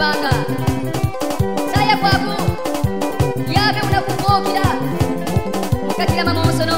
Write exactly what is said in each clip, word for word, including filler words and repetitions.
bangga. Saya kwaku, yabe unakupokira katika mamosono.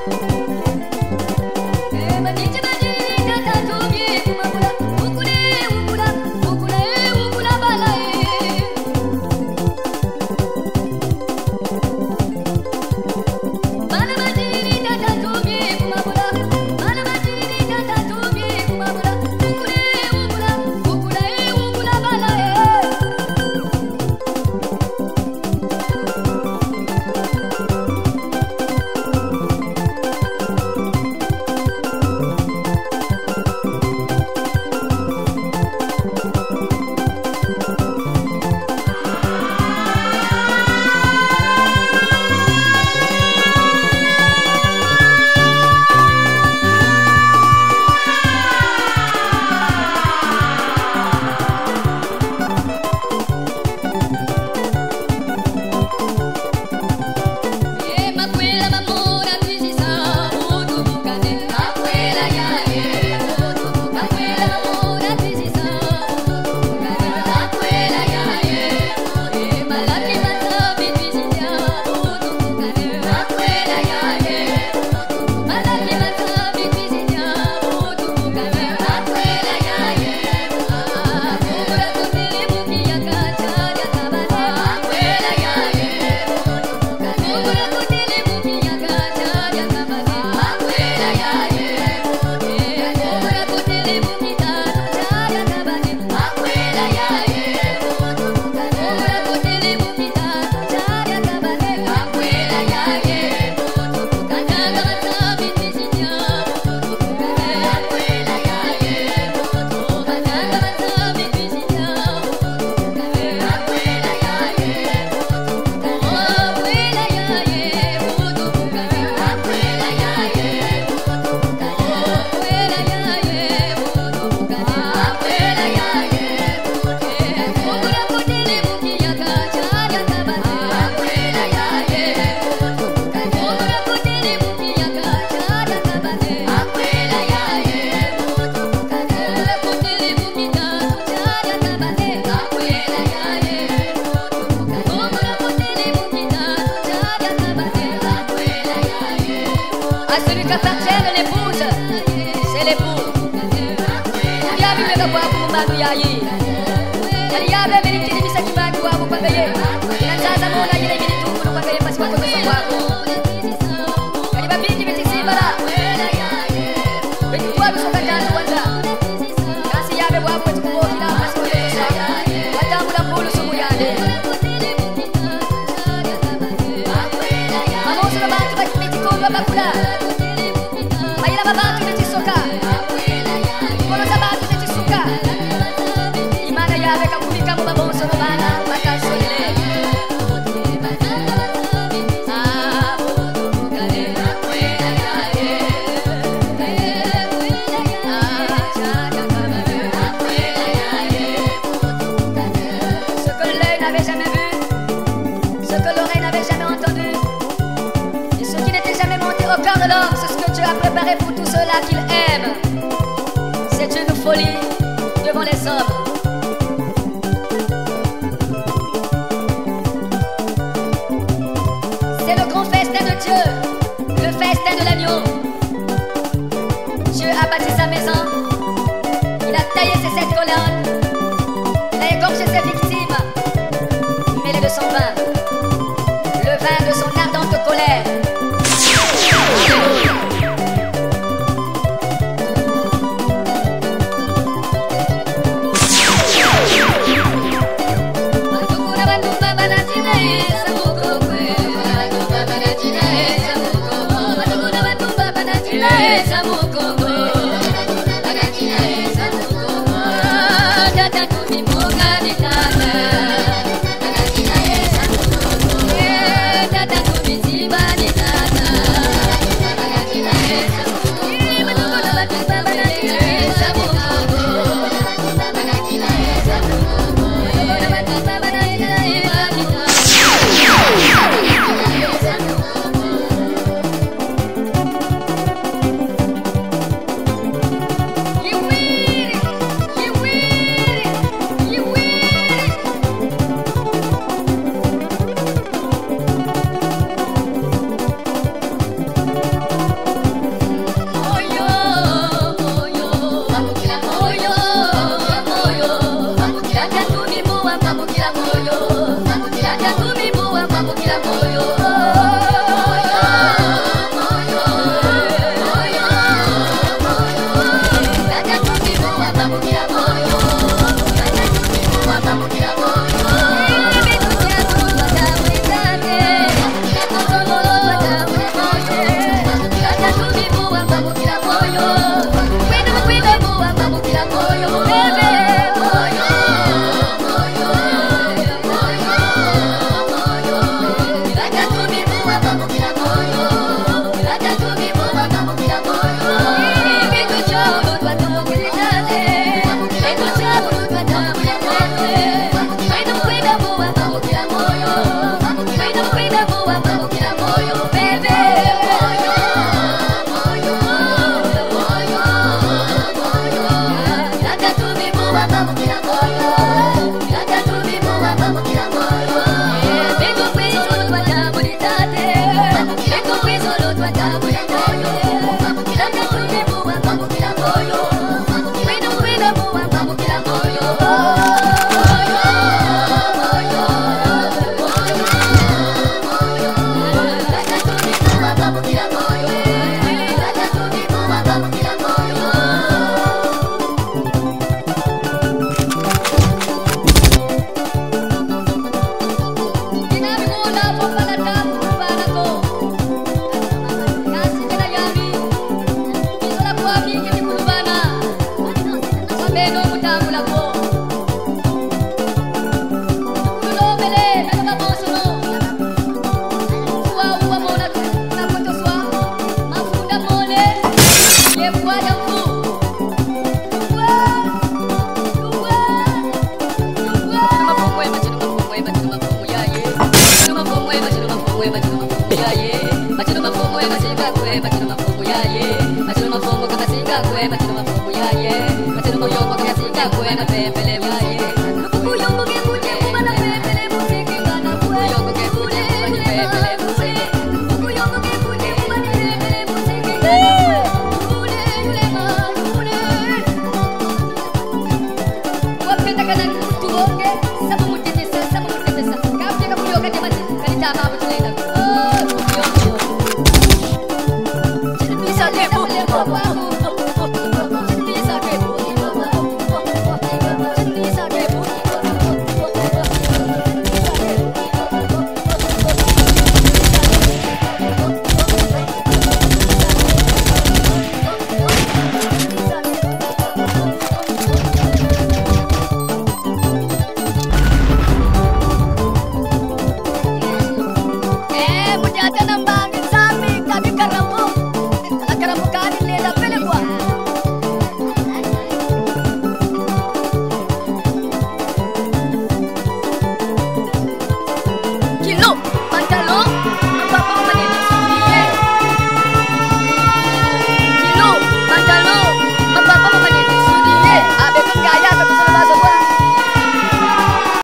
À celui qu'appartiennent l'épouse, c'est l'époux. Yabi mega kwa kumbangu yayi. Yali yabe miliki ni misaki bangu wa kupangaye. Nanzaza mona yile militu kunu pangaye pasi kwa kwa kwako. Yali babindi bitisibala. Bitu kwa bisoka jana kwanza. Kasi yabe wa kwa tukubokila pasi kwa kwa. Watamu na mbulu sumu yale. Mamoso na bantu bakimiti kondo bakula. Baila babatu netisoka. Kono zabatu netisuka. Imana yabe kakumika mu babonso no bana bakasole. Ah, kale akwela yae. Ah, chaka kamare akwela yae. Ce que l'œil n'avait jamais vu, ce que l'oreille n'avait jamais entendu, et ce qui n'était jamais monté au cœur de l'homme, c'est ce que Dieu a préparé pour tous ceux-là qu'il aime. C'est une folie devant les hommes. C'est le grand festin de Dieu, le festin de l'agneau. Dieu a bâti sa maison, il a taillé ses sept colonnes, il a égorgé ses victimes, mêlé de son vin, le vin de son ardente colère. Thank you. kwe matino mafungu yaye matino mafungu kama singa kwe matino mafungu yaye matino moyongo kama singa kwe na pembele yaye lukuku yongo ke kuje kubana pembele musiki bana kwe yongo ke kuje kubana pembele musiki lukuku yongo ke kuje kubana pembele musiki bana kule kule ma kule wapenda kana tuonge sabu mutendesa sabu mutendesa kapje kapuyoka jamani kalita mama tulenda pantalón